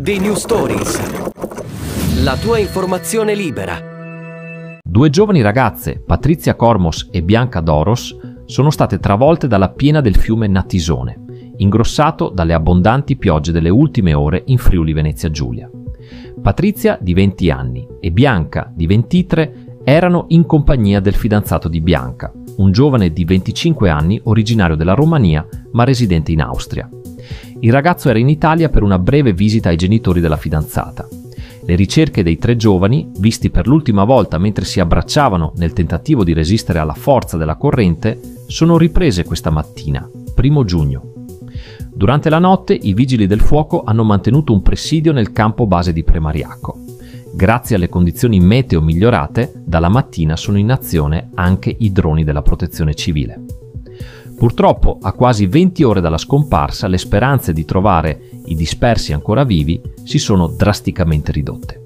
di New Stories. La tua informazione libera. Due giovani ragazze, Patrizia Cormos e Bianca Doros, sono state travolte dalla piena del fiume Natisone, ingrossato dalle abbondanti piogge delle ultime ore in Friuli Venezia Giulia. Patrizia, di 20 anni, e Bianca, di 23, erano in compagnia del fidanzato di Bianca, un giovane di 25 anni originario della Romania ma residente in Austria. Il ragazzo era in Italia per una breve visita ai genitori della fidanzata. Le ricerche dei tre giovani, visti per l'ultima volta mentre si abbracciavano nel tentativo di resistere alla forza della corrente, sono riprese questa mattina, 1 giugno. Durante la notte i vigili del fuoco hanno mantenuto un presidio nel campo base di Premariacco. Grazie alle condizioni meteo migliorate, dalla mattina sono in azione anche i droni della Protezione Civile. Purtroppo, a quasi 20 ore dalla scomparsa, le speranze di trovare i dispersi ancora vivi si sono drasticamente ridotte.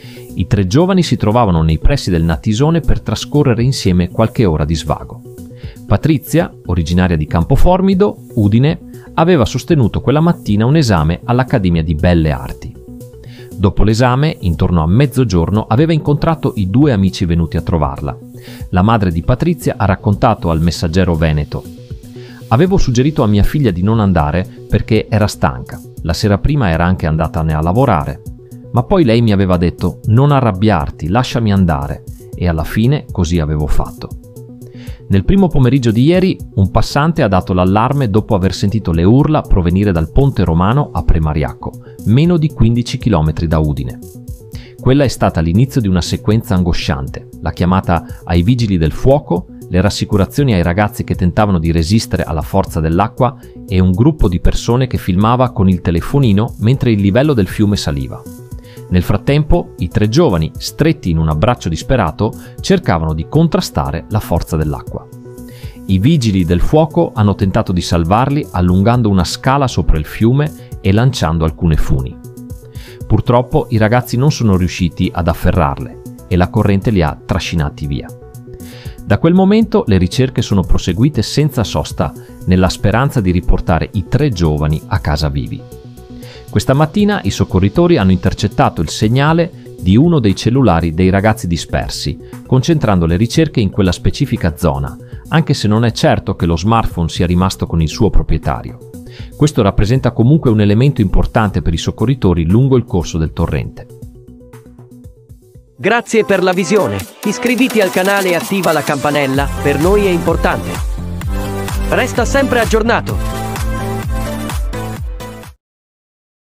I tre giovani si trovavano nei pressi del Natisone per trascorrere insieme qualche ora di svago. Patrizia, originaria di Campoformido, Udine, aveva sostenuto quella mattina un esame all'Accademia di Belle Arti. Dopo l'esame, intorno a mezzogiorno, aveva incontrato i due amici venuti a trovarla. La madre di Patrizia ha raccontato al Messaggero Veneto: «Avevo suggerito a mia figlia di non andare perché era stanca. La sera prima era anche andatane a lavorare. Ma poi lei mi aveva detto: non arrabbiarti, lasciami andare. E alla fine così avevo fatto». Nel primo pomeriggio di ieri un passante ha dato l'allarme dopo aver sentito le urla provenire dal Ponte Romano a Premariacco, meno di 15 km da Udine. Quella è stata l'inizio di una sequenza angosciante, la chiamata ai vigili del fuoco, le rassicurazioni ai ragazzi che tentavano di resistere alla forza dell'acqua e un gruppo di persone che filmava con il telefonino mentre il livello del fiume saliva. Nel frattempo, i tre giovani, stretti in un abbraccio disperato, cercavano di contrastare la forza dell'acqua. I vigili del fuoco hanno tentato di salvarli allungando una scala sopra il fiume e lanciando alcune funi. Purtroppo i ragazzi non sono riusciti ad afferrarle e la corrente li ha trascinati via. Da quel momento le ricerche sono proseguite senza sosta nella speranza di riportare i tre giovani a casa vivi. Questa mattina i soccorritori hanno intercettato il segnale di uno dei cellulari dei ragazzi dispersi, concentrando le ricerche in quella specifica zona, anche se non è certo che lo smartphone sia rimasto con il suo proprietario. Questo rappresenta comunque un elemento importante per i soccorritori lungo il corso del torrente. Grazie per la visione. Iscriviti al canale e attiva la campanella, per noi è importante. Resta sempre aggiornato.